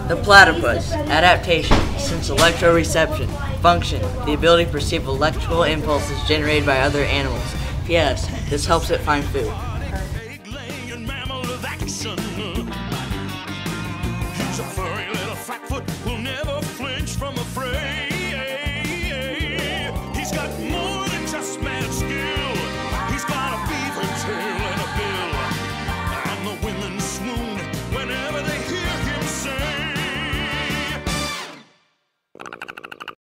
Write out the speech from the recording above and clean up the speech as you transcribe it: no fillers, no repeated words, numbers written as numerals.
The platypus. Adaptation. Since electroreception. Function. The ability to perceive electrical impulses generated by other animals. Yes, this helps it find food.